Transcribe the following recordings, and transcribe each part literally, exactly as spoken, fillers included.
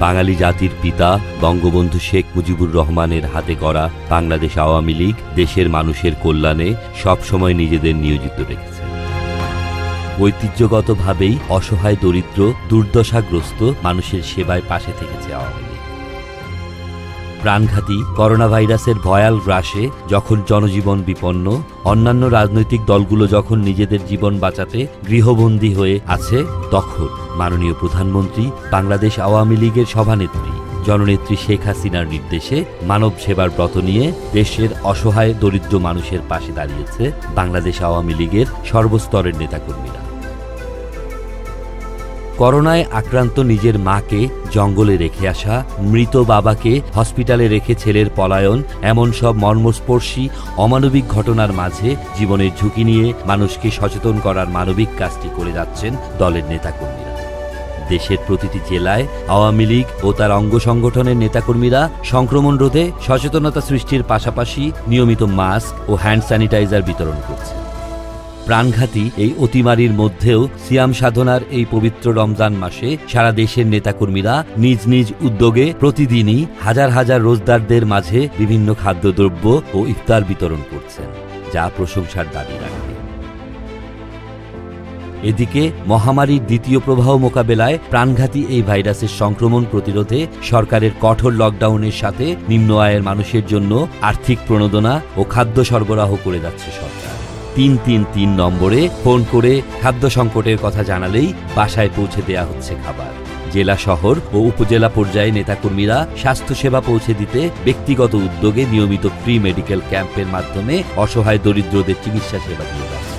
বাঙালি জাতির পিতা বঙ্গবন্ধু শেখ মুজিবুর রহমানের হাতে গড়া বাংলাদেশ আওয়ামী লীগ দেশের মানুষের কল্যাণে সবসময় নিজেদের নিয়োজিত রেখেছে। ঐতিহ্যগতভাবেই অসহায়, দরিদ্র, দুর্দশাগ্রস্ত মানুষের সেবায় পাশে থেকেছে আওয়ামী লীগ। প্রাণঘাতী করোনা ভাইরাসের ভয়াল গ্রাসে যখন জনজীবন বিপন্ন, অন্যান্য রাজনৈতিক দলগুলো যখন নিজেদের জীবন বাঁচাতে গৃহবন্দী হয়ে আছে, তখন মাননীয় প্রধানমন্ত্রী, বাংলাদেশ আওয়ামী লীগের সভানেত্রী জননেত্রী শেখ হাসিনার নির্দেশে মানব সেবার ব্রত নিয়ে দেশের অসহায় দরিদ্র মানুষের পাশে দাঁড়িয়েছে বাংলাদেশ আওয়ামী লীগের সর্বস্তরের নেতাকর্মীরা। করোনায় আক্রান্ত নিজের মাকে জঙ্গলে রেখে আসা, মৃত বাবাকে হসপিটালে রেখে ছেলের পলায়ন, এমন সব মর্মস্পর্শী অমানবিক ঘটনার মাঝে জীবনের ঝুঁকি নিয়ে মানুষকে সচেতন করার মানবিক কাজটি করে যাচ্ছেন দলের নেতাকর্মীরা। দেশের প্রতিটি জেলায় আওয়ামী লীগ ও তার অঙ্গ সংগঠনের নেতাকর্মীরা সংক্রমণ রোধে সচেতনতা সৃষ্টির পাশাপাশি নিয়মিত মাস্ক ও হ্যান্ড স্যানিটাইজার বিতরণ করছে। প্রাণঘাতী এই অতিমারির মধ্যেও সিয়াম সাধনার এই পবিত্র রমজান মাসে সারা দেশের নেতাকর্মীরা নিজ নিজ উদ্যোগে প্রতিদিনই হাজার হাজার রোজদারদের মাঝে বিভিন্ন খাদ্যদ্রব্য ও ইফতার বিতরণ করছেন, যা প্রশংসার দাবি রাখে। এদিকে মহামারীর দ্বিতীয় প্রবাহ মোকাবেলায় প্রাণঘাতী এই ভাইরাসের সংক্রমণ প্রতিরোধে সরকারের কঠোর লকডাউনের সাথে নিম্ন আয়ের মানুষের জন্য আর্থিক প্রণোদনা ও খাদ্য সরবরাহ করে যাচ্ছে সরকার। তিন তিন তিন নম্বরে ফোন করে খাদ্য সংকটের কথা জানালেই বাসায় পৌঁছে দেয়া হচ্ছে খাবার। জেলা, শহর ও উপজেলা পর্যায়ে নেতাকর্মীরা স্বাস্থ্যসেবা পৌঁছে দিতে ব্যক্তিগত উদ্যোগে নিয়মিত ফ্রি মেডিকেল ক্যাম্পের মাধ্যমে অসহায় দরিদ্রদের চিকিৎসা সেবা দিয়ে যাচ্ছে।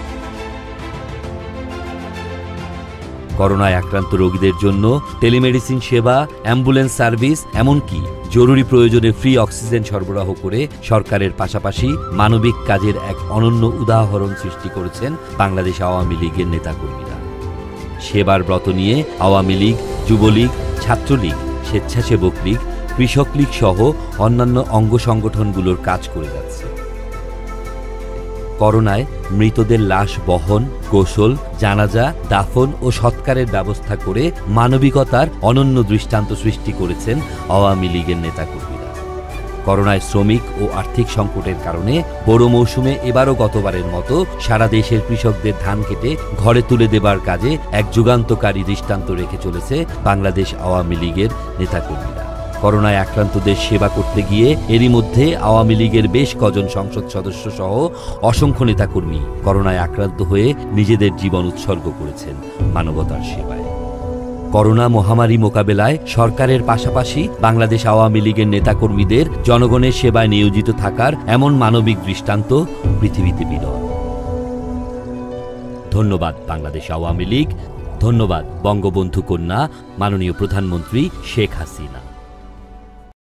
করোনায় আক্রান্ত রোগীদের জন্য টেলিমেডিসিন সেবা, অ্যাম্বুলেন্স সার্ভিস, এমনকি জরুরি প্রয়োজনে ফ্রি অক্সিজেন সরবরাহ করে সরকারের পাশাপাশি মানবিক কাজের এক অনন্য উদাহরণ সৃষ্টি করেছেন বাংলাদেশ আওয়ামী লীগের নেতাকর্মীরা। সেবার ব্রত নিয়ে আওয়ামী লীগ, যুবলীগ, ছাত্রলীগ, স্বেচ্ছাসেবক লীগ, কৃষক লীগ সহ অন্যান্য অঙ্গ সংগঠনগুলোর কাজ করে যাচ্ছে। করোনায় মৃতদের লাশ বহন, গোসল, জানাজা, দাফন ও সৎকারের ব্যবস্থা করে মানবিকতার অনন্য দৃষ্টান্ত সৃষ্টি করেছেন আওয়ামী লীগের নেতাকর্মীরা। করোনায় শ্রমিক ও আর্থিক সংকটের কারণে বড় মৌসুমে এবারও গতবারের মতো সারা দেশের কৃষকদের ধান কেটে ঘরে তুলে দেবার কাজে এক যুগান্তকারী দৃষ্টান্ত রেখে চলেছে বাংলাদেশ আওয়ামী লীগের নেতাকর্মীরা। করোনায় আক্রান্তদের সেবা করতে গিয়ে এরই মধ্যে আওয়ামী লীগের বেশ কজন সংসদ সদস্য সহ অসংখ্য নেতাকর্মী করোনায় আক্রান্ত হয়ে নিজেদের জীবন উৎসর্গ করেছেন মানবতার সেবায়। করোনা মহামারী মোকাবেলায় সরকারের পাশাপাশি বাংলাদেশ আওয়ামী লীগের নেতাকর্মীদের জনগণের সেবায় নিয়োজিত থাকার এমন মানবিক দৃষ্টান্ত পৃথিবীতে বিরল। ধন্যবাদ বাংলাদেশ আওয়ামী লীগ, ধন্যবাদ বঙ্গবন্ধু কন্যা মাননীয় প্রধানমন্ত্রী শেখ হাসিনা।